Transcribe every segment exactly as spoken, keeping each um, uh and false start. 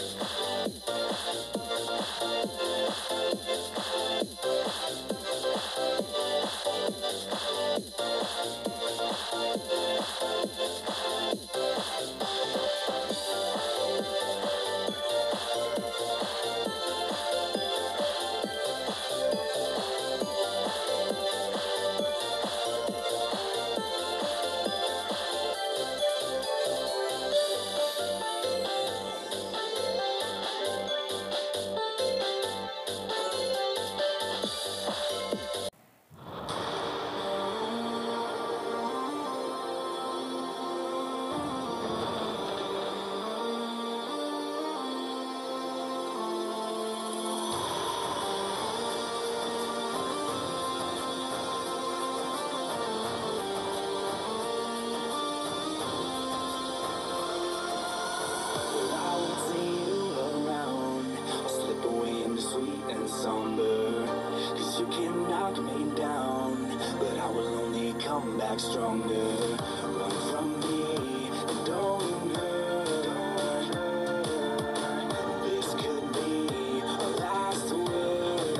Come back stronger. Run from me and don't hurt. This could be our last word.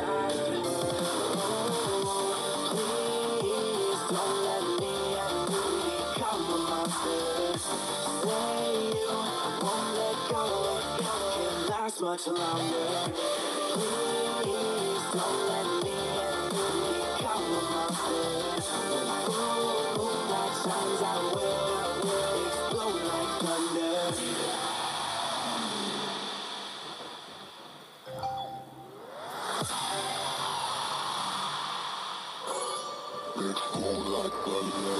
Oh, please don't let me and you become a monster. Say you won't let go, can't last much longer. Please don't let me and you become a monster. Moonlight shines, I will, I will explode like thunder. Explode like thunder.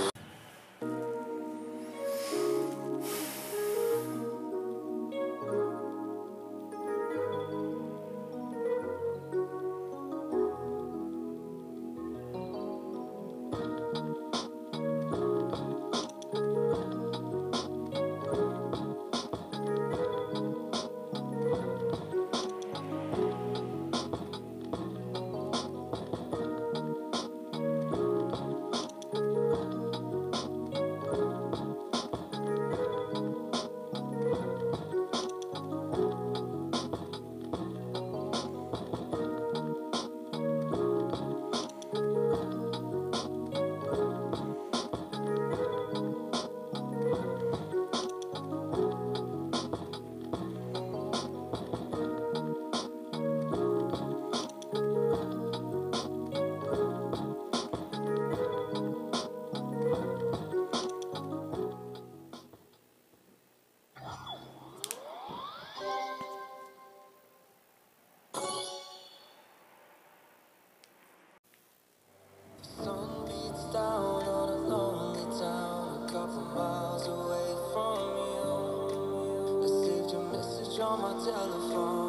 Down on a lonely town, a couple miles away from you. I saved your message on my telephone.